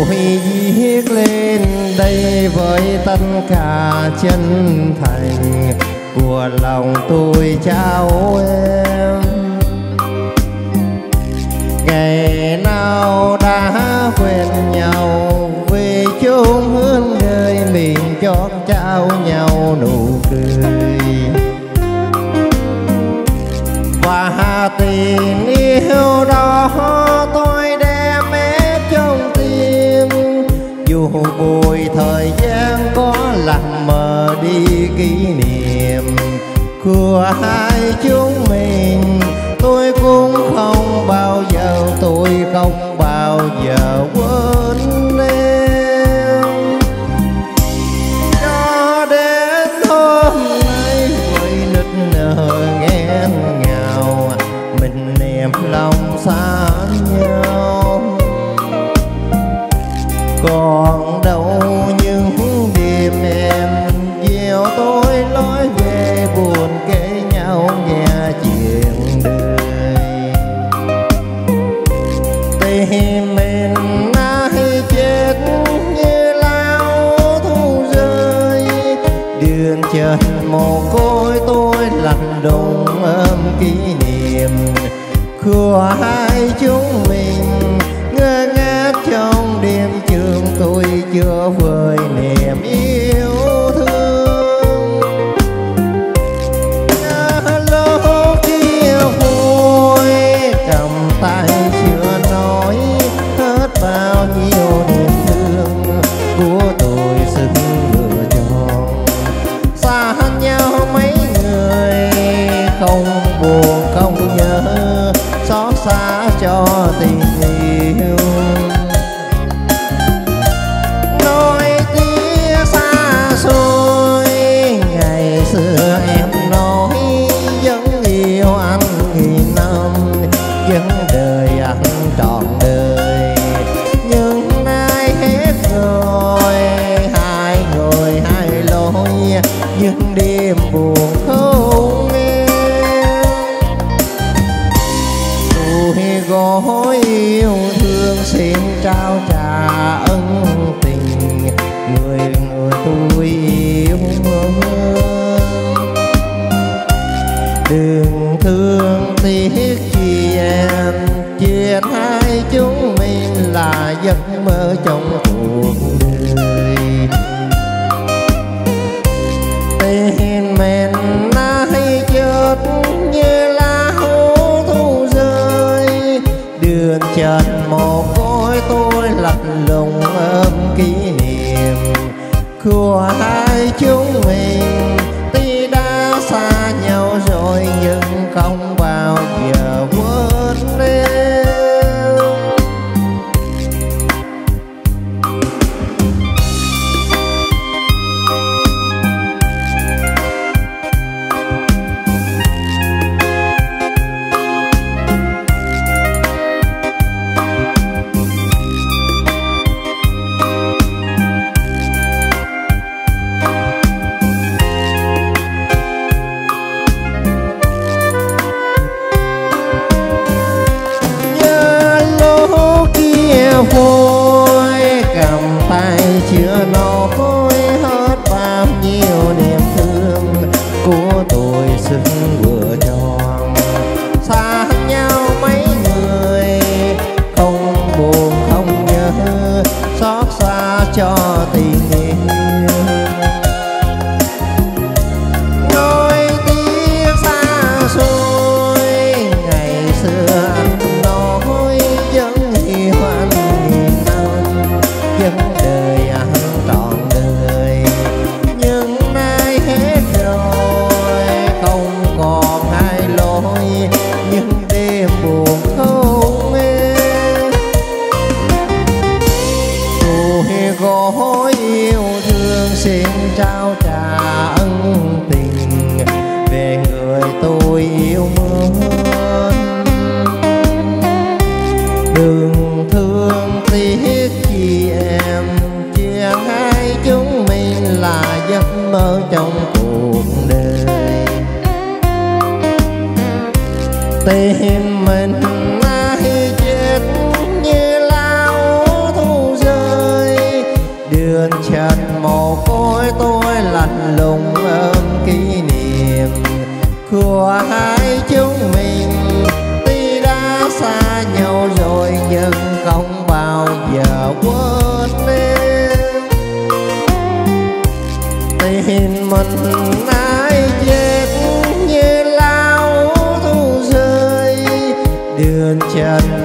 Tôi viết lên đây với tất cả chân thành của lòng tôi trao em. Ngày nào đã quên nhau về chốn hướng đời mình chót trao nhau nụ cười. Và tình yêu đó tôi đem ép trong tim, dù bụi thời gian có làm mờ đi kỷ niệm của hai chúng mình. Tôi cũng không bao giờ, tôi không bao giờ quên em. Cho đến hôm nay vội nức nở nghẹn ngào, mình em lòng xa nhau. Còn đâu những đêm em dìu tôi lối về buồn kể nhau nghe chuyện đời. Tình mình ai chết như lao thu rơi, đường chân mồ côi tôi lạnh đùng ôm kỷ niệm của hai chúng mình. Ngơ ngác trong đêm trường tôi chưa vơi niềm yêu thương. Lúc kia vui cầm tay chưa nói hết bao nhiêu niềm thương của tôi xin lựa chọn. Xa nhau mấy người không buồn không nhớ, xót xa cho tình yêu. Nỗi tiếc xa xôi ngày xưa em nói vẫn yêu anh nghìn năm, vẫn đời anh trọn đời. Nhưng nay hết rồi, hai người hai lối, những đêm buồn không em. Tôi gói yêu thương xin trao trả ân tình người tôi yêu hơn. Đừng thương tiếc chi em, chuyện hai chúng mình là giấc mơ trong cuộc đời. Tình mình ai chết như lá thu rơi, đường chân mồ côi tôi lạnh lùng ôm kỷ niệm của hai chúng mình. Tuy đã xa nhau rồi nhưng không bao giờ quên em. Vui cầm tay chưa nói hết bao nhiêu niềm thương của tôi xin vừa tròn. Xa nhau mấy người không buồn không nhớ, xót xa cho tình yêu. Nỗi tiếc xa xôi ngày xưa anh nói vẫn yêu anh nghìn năm, vẫn đời anh trọn đời. Nhưng nay hết rồi không còn hai lối, những đêm buồn không em. Tôi gói một đêm. Tình mình ai chết như lao thu rơi, đường trần